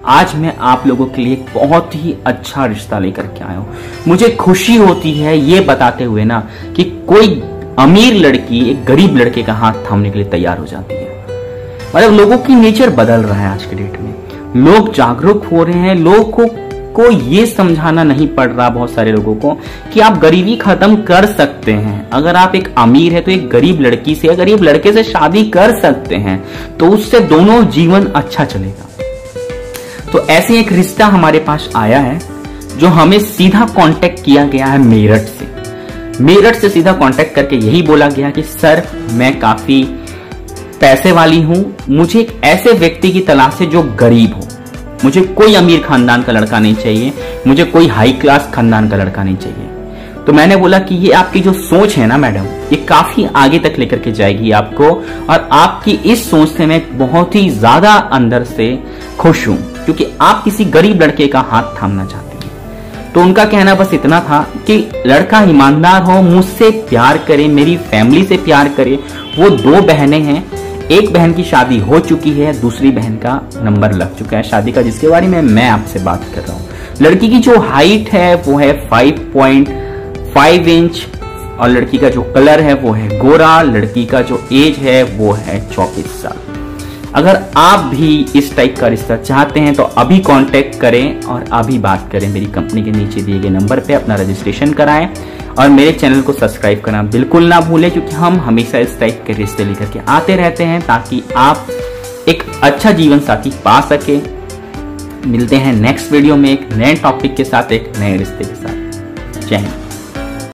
आज मैं आप लोगों के लिए एक बहुत ही अच्छा रिश्ता लेकर के आया हूं। मुझे खुशी होती है ये बताते हुए ना कि कोई अमीर लड़की एक गरीब लड़के का हाथ थामने के लिए तैयार हो जाती है। मतलब लोगों की नेचर बदल रहा है आज के डेट में, लोग जागरूक हो रहे हैं। लोगों को ये समझाना नहीं पड़ रहा बहुत सारे लोगों को कि आप गरीबी खत्म कर सकते हैं। अगर आप एक अमीर है तो एक गरीब लड़की से या गरीब लड़के से शादी कर सकते हैं, तो उससे दोनों जीवन अच्छा चलेगा। तो ऐसे एक रिश्ता हमारे पास आया है जो हमें सीधा कांटेक्ट किया गया है मेरठ से। मेरठ से सीधा कांटेक्ट करके यही बोला गया कि सर मैं काफी पैसे वाली हूं, मुझे एक ऐसे व्यक्ति की तलाश है जो गरीब हो। मुझे कोई अमीर खानदान का लड़का नहीं चाहिए, मुझे कोई हाई क्लास खानदान का लड़का नहीं चाहिए। तो मैंने बोला कि ये आपकी जो सोच है ना मैडम, ये काफी आगे तक लेकर के जाएगी आपको, और आपकी इस सोच से मैं बहुत ही ज्यादा अंदर से खुश हूं, क्योंकि आप किसी गरीब लड़के का हाथ थामना चाहती हैं। तो उनका कहना बस इतना था कि लड़का ईमानदार हो, मुझसे प्यार करे, मेरी फैमिली से प्यार करे। वो 2 बहनें हैं, एक बहन की शादी हो चुकी है, दूसरी बहन का नंबर लग चुका है शादी का, जिसके बारे में मैं आपसे बात कर रहा हूँ। लड़की की जो हाइट है वो है 5.5 इंच, और लड़की का जो कलर है वो है गोरा। लड़की का जो एज है वो है 24 साल। अगर आप भी इस टाइप का रिश्ता चाहते हैं तो अभी कांटेक्ट करें और अभी बात करें। मेरी कंपनी के नीचे दिए गए नंबर पे अपना रजिस्ट्रेशन कराएं और मेरे चैनल को सब्सक्राइब करना बिल्कुल ना भूलें, क्योंकि हम हमेशा इस टाइप के रिश्ते लेकर के आते रहते हैं ताकि आप एक अच्छा जीवन साथी पा सके। मिलते हैं नेक्स्ट वीडियो में एक नए टॉपिक के साथ, एक नए रिश्ते के साथ। जय हिंद।